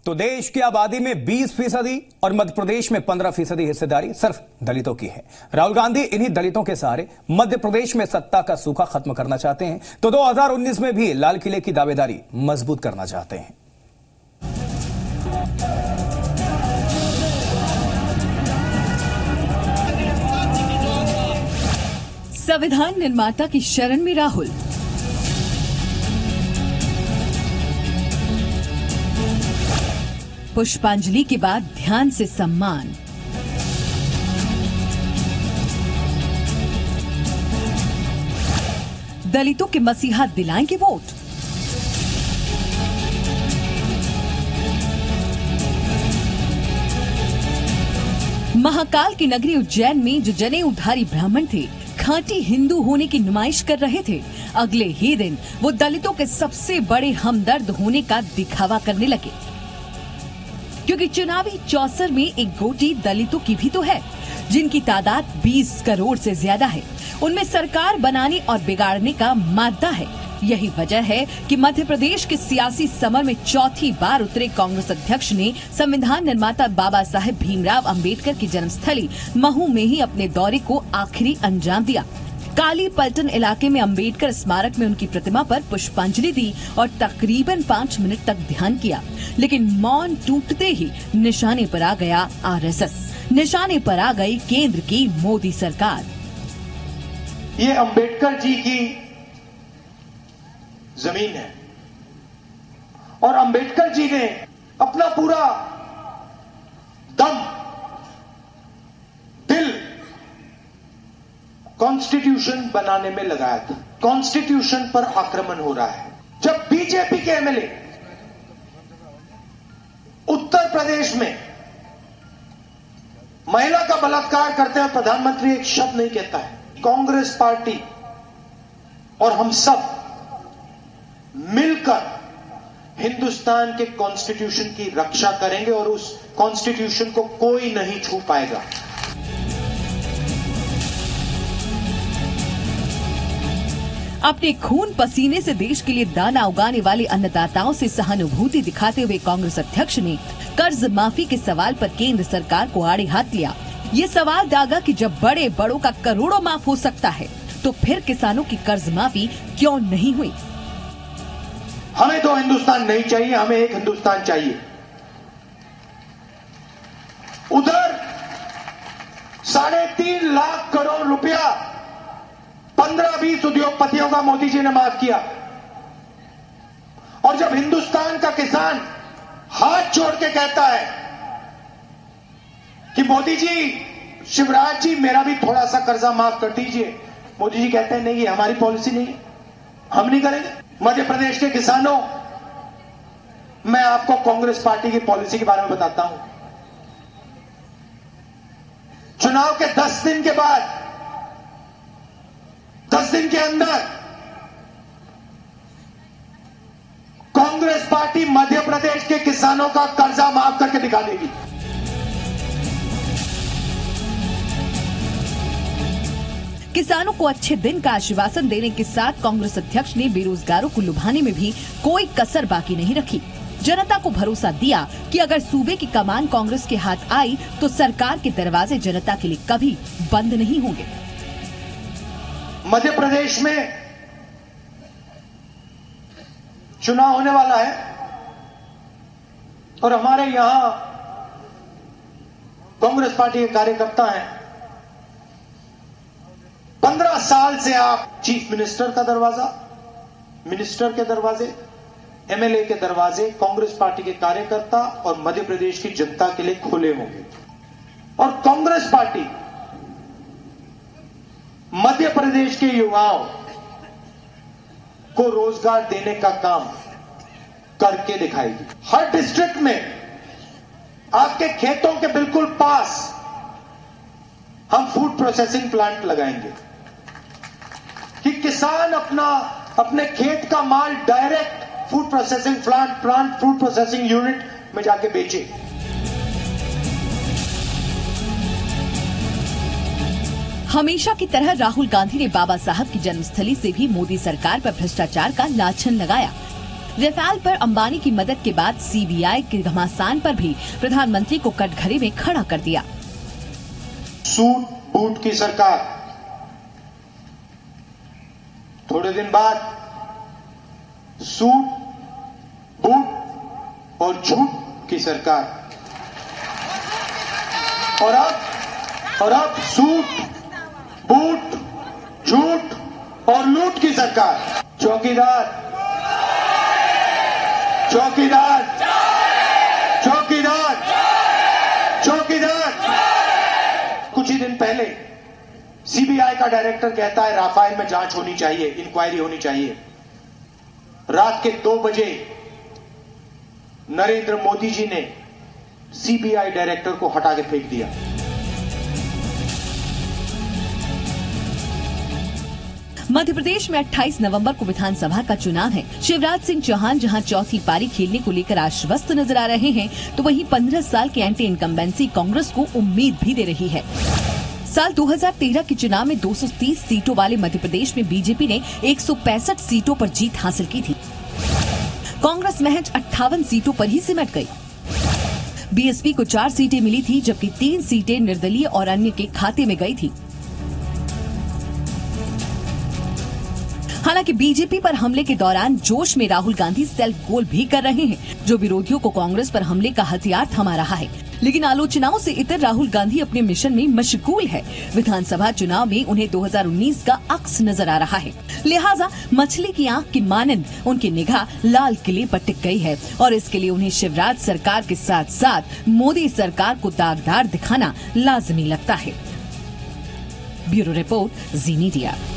तो देश की आबादी में 20% और मध्य प्रदेश में 15% हिस्सेदारी सिर्फ दलितों की है। राहुल गांधी इन्हीं दलितों के सहारे मध्य प्रदेश में सत्ता का सूखा खत्म करना चाहते हैं, तो 2019 में भी लाल किले की दावेदारी मजबूत करना चाहते हैं। संविधान निर्माता की शरण में राहुल, पुष्पांजलि के बाद ध्यान से सम्मान, दलितों के मसीहा दिलाएंगे वोट। महाकाल की नगरी उज्जैन में जो जनेऊधारी ब्राह्मण थे, खांटी हिंदू होने की नुमाइश कर रहे थे, अगले ही दिन वो दलितों के सबसे बड़े हमदर्द होने का दिखावा करने लगे। क्योंकि चुनावी चौसर में एक गोटी दलितों की भी तो है, जिनकी तादाद 20 करोड़ से ज्यादा है। उनमें सरकार बनाने और बिगाड़ने का मादा है। यही वजह है कि मध्य प्रदेश के सियासी समर में चौथी बार उतरे कांग्रेस अध्यक्ष ने संविधान निर्माता बाबा साहेब भीमराव अंबेडकर की जन्मस्थली महू में ही अपने दौरे को आखिरी अंजाम दिया। काली पलटन इलाके में अंबेडकर स्मारक में उनकी प्रतिमा पर पुष्पांजलि दी और तकरीबन 5 मिनट तक ध्यान किया। लेकिन मौन टूटते ही निशाने पर आ गया आरएसएस, निशाने पर आ गई केंद्र की मोदी सरकार। ये अंबेडकर जी की जमीन है और अंबेडकर जी ने अपना पूरा दम, दिल कॉन्स्टिट्यूशन बनाने में लगाया था। कॉन्स्टिट्यूशन पर आक्रमण हो रहा है। जब बीजेपी के एमएलए उत्तर प्रदेश में महिला का बलात्कार करते हैं, प्रधानमंत्री एक शब्द नहीं कहता है। कांग्रेस पार्टी और हम सब मिलकर हिंदुस्तान के कॉन्स्टिट्यूशन की रक्षा करेंगे और उस कॉन्स्टिट्यूशन को कोई नहीं छू पाएगा। अपने खून पसीने से देश के लिए दाना उगाने वाले अन्नदाताओं से सहानुभूति दिखाते हुए कांग्रेस अध्यक्ष ने कर्ज माफी के सवाल पर केंद्र सरकार को आड़े हाथ लिया। ये सवाल दागा कि जब बड़े बड़ों का करोड़ों माफ हो सकता है, तो फिर किसानों की कर्ज माफी क्यों नहीं हुई? हमें 2 हिंदुस्तान नहीं चाहिए, हमें एक हिंदुस्तान चाहिए। उधर 3.5 लाख करोड़ रुपया 15-20 उद्योगपतियों का मोदी जी ने माफ किया, और जब हिंदुस्तान का किसान हाथ जोड़ के कहता है कि मोदी जी, शिवराज जी, मेरा भी थोड़ा सा कर्जा माफ कर दीजिए, मोदी जी कहते हैं नहीं, ये हमारी पॉलिसी नहीं है, हम नहीं करेंगे। मध्य प्रदेश के किसानों, मैं आपको कांग्रेस पार्टी की पॉलिसी के बारे में बताता हूं। चुनाव के 10 दिन के बाद, 10 दिन के अंदर कांग्रेस पार्टी मध्य प्रदेश के किसानों का कर्जा माफ करके दिखा देगी। किसानों को अच्छे दिन का आश्वासन देने के साथ कांग्रेस अध्यक्ष ने बेरोजगारों को लुभाने में भी कोई कसर बाकी नहीं रखी। जनता को भरोसा दिया कि अगर सूबे की कमान कांग्रेस के हाथ आई तो सरकार के दरवाजे जनता के लिए कभी बंद नहीं होंगे। मध्य प्रदेश में चुनाव होने वाला है और हमारे यहां कांग्रेस पार्टी के कार्यकर्ता हैं। 15 साल से आप चीफ मिनिस्टर का दरवाजा, मिनिस्टर के दरवाजे, एमएलए के दरवाजे कांग्रेस पार्टी के कार्यकर्ता और मध्य प्रदेश की जनता के लिए खुले होंगे। और कांग्रेस पार्टी मध्य प्रदेश के युवाओं को रोजगार देने का काम करके दिखाएगी। हर डिस्ट्रिक्ट में आपके खेतों के बिल्कुल पास हम फूड प्रोसेसिंग प्लांट लगाएंगे कि किसान अपने खेत का माल direct food processing plant food processing unit में जाके बेचे। हमेशा की तरह राहुल गांधी ने बाबा साहब की जन्मस्थली से भी मोदी सरकार पर भ्रष्टाचार का लाछन लगाया। रफाल पर अंबानी की मदद के बाद सीबीआई के घमासान पर भी प्रधानमंत्री को कटघरे में खड़ा कर दिया। सूट बूट की सरकार, थोड़े दिन बाद सूट बूट और झूठ की सरकार, और अब सूट बूट झूठ और लूट की सरकार। चौकीदार चौकीदार चौकीदार चौकीदार। कुछ ही दिन पहले सीबीआई का डायरेक्टर कहता है राफेल में जांच होनी चाहिए, इंक्वायरी होनी चाहिए। रात के 2 बजे नरेंद्र मोदी जी ने सीबीआई डायरेक्टर को हटा के फेंक दिया। मध्य प्रदेश में 28 नवंबर को विधानसभा का चुनाव है। शिवराज सिंह चौहान जहां चौथी पारी खेलने को लेकर आश्वस्त नजर आ रहे हैं, तो वहीं 15 साल की एंटी इनकम्बेंसी कांग्रेस को उम्मीद भी दे रही है। साल 2013 के चुनाव में 230 सीटों वाले मध्य प्रदेश में बीजेपी ने 165 सीटों पर जीत हासिल की थी। कांग्रेस महज 58 सीटों पर ही सिमट गई। बीएसपी को 4 सीटें मिली थी, जबकि 3 सीटें निर्दलीय और अन्य के खाते में गई थी। हालांकि बीजेपी पर हमले के दौरान जोश में राहुल गांधी सेल्फ गोल भी कर रहे हैं, जो विरोधियों को कांग्रेस पर हमले का हथियार थमा रहा है। लेकिन आलोचनाओं से इतर राहुल गांधी अपने मिशन में मशगूल है। विधानसभा चुनाव में उन्हें 2019 का अक्स नजर आ रहा है, लिहाजा मछली की आंख की मानंद उनकी निगाह लाल किले पर टिक गई है, और इसके लिए उन्हें शिवराज सरकार के साथ साथ मोदी सरकार को दागदार दिखाना लाजमी लगता है। Bureau report, Zee media.